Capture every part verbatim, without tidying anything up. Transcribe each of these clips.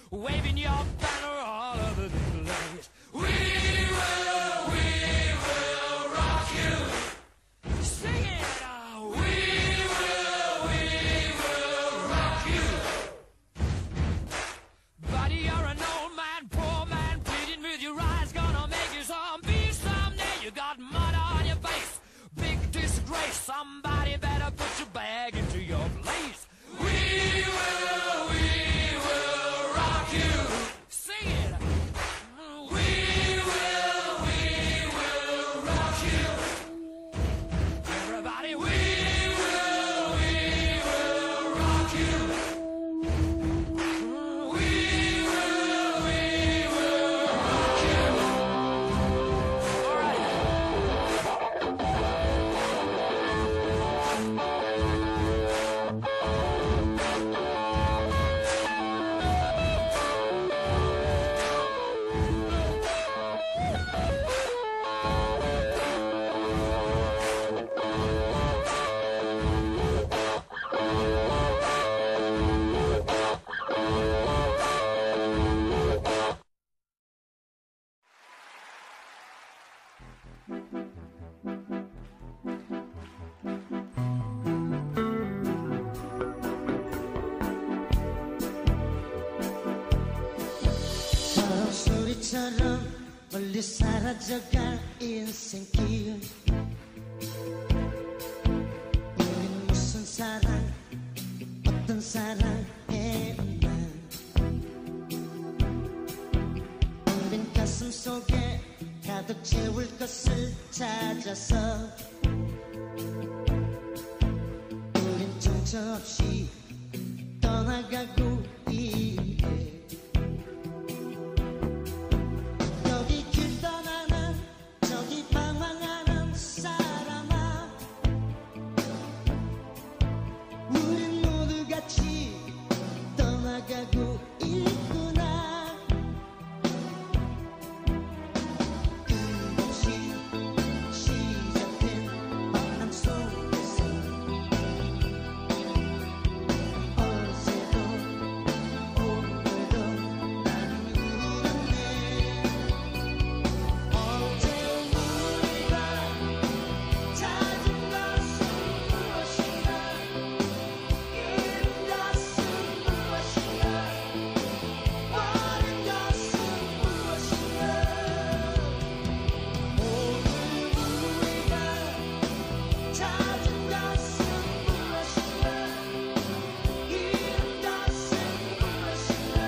waving your banner all over the place. We will, we will rock you. Sing it out. We will, we will rock you. Buddy, you're an old man, poor man, pleading with your eyes, gonna make you zombie someday. You got mud on your face, big disgrace. Somebody better put your bag into your place. We will, we will rock you. Sing it. We will, we will rock you. Everybody, we will, we will rock you. We will, we will rock you. All right. 소리처럼 멀리 사라져갈 인생길. 우린 무슨 사랑, 어떤 사랑했나. 우린 가슴 속에 가득 채울 것을 찾아서 우린 정처 없이 떠나가고 있네. 여기 길 떠나는 저기 방황하는 사람아, 우린 모두 같이 떠나가고 있구나. 끝없이 시작된 만남 속에서 어제도 오늘도 나는 울었네. 어제 우리가 찾은 것은 무엇인가, 잃은 것은 무엇인가, 버린 것은 무엇인가. 오늘 우리가 찾은 것은 무엇인가, 잃은 것은 무엇인가,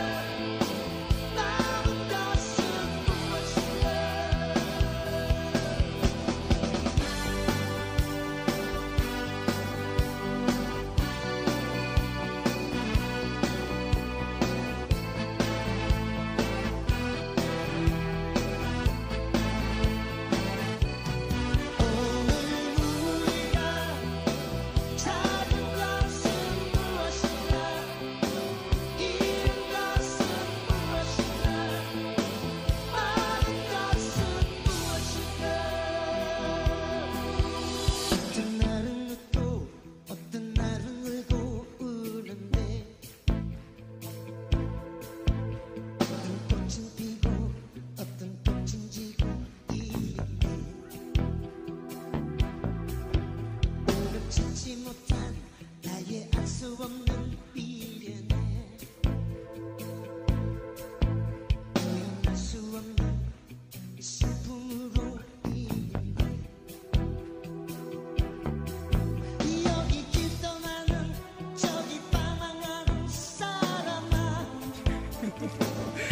남은 것은 무엇인가. 오늘 우리가 찾은 것은 무엇인가, 잃은 것은 무엇인가, 많은 것은 무엇인가. 어떤 날은 웃고 어떤 날은 울고 우는데, 어떤 꽃은 피고 어떤 꽃은 지고 있네. 오늘 찾지 못한 나의 알 수 없는 미련에 표현할 수 없는 슬픔으로 인해 여기 길 떠나는 저기 방황하는 사람아,